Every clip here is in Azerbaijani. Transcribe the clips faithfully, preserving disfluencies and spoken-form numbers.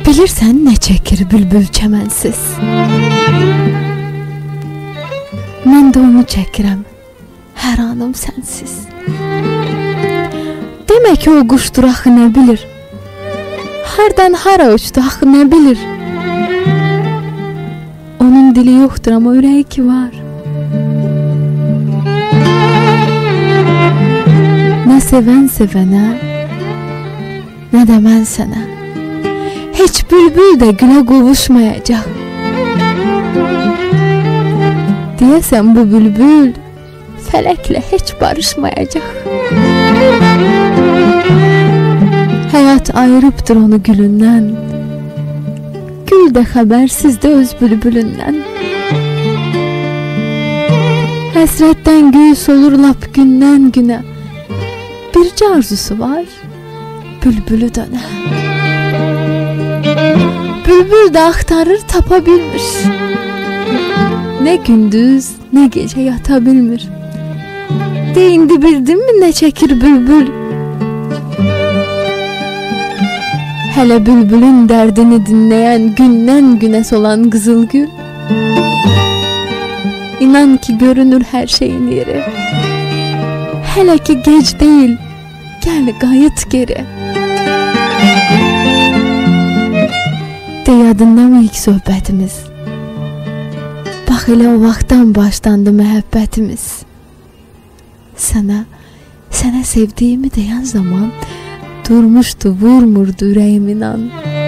Bilirsən nə çəkir bülbül çəmənsiz? Mən də onu çəkirəm hər anım sənsiz. Demək ki o quşdur axı nə bilir? Hardan hara uçdu axı nə bilir? Onun dili yoxdur amma ürəyi ki var. Nə sevən sevənə, nə də mən sənə. Heç bülbül də gülə qovuşmayacaq. Deyəsən bu bülbül fələklə heç barışmayacaq. Həyat ayırıbdır onu gülündən, gül də xəbərsizdir öz bülbülündən. Həsrətdən gül solur lap gündən günə, bircə arzusu var, bülbülü dönə. Bülbül də axtarır, tapa bilmir. Nə gündüz, nə gecə yata bilmir. De indi bildinmi nə çəkir bülbül? Hələ bülbülün dərdini dinləyən gündən günə solan qızıl gül. İnan ki görünür hər şeyin yeri. Hələ ki gec deyil, gəl qayıt geri. De yadındanmı ilk söhbətimiz? Bax elə o vaxtdan başlandı məhəbbətimiz. Sənə, sənə sevdiyimi deyən zaman durmuşdu, vurmurdu ürəyim inan.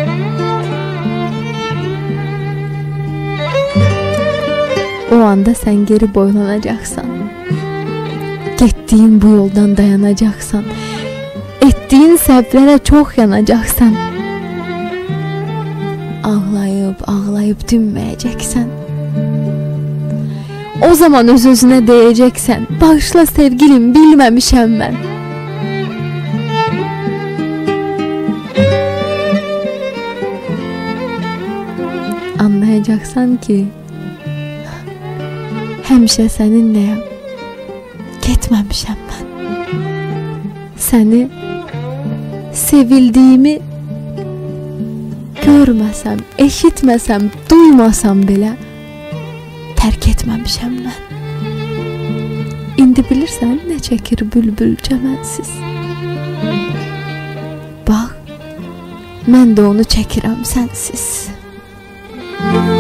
O anda sən geri boylanacaqsan, getdiyin bu yoldan dayanacaqsan, etdiyin səhvlərə çox yanacaqsan. Ağlayıb, ağlayıb dinməyəcəksən. O zaman öz-özünə deyəcəksən, bağışla sevgilim, bilməmişəm mən. Anlayacaqsan ki, həmişə səninləyəm, getməmişəm mən. Səni sevildiyimi görməsəm, eşitməsəm, duymasam belə tərk etməmişəm mən. İndi bilirsən nə çəkir bülbül çəmənsiz? Bax, mən də onu çəkirəm sənsiz.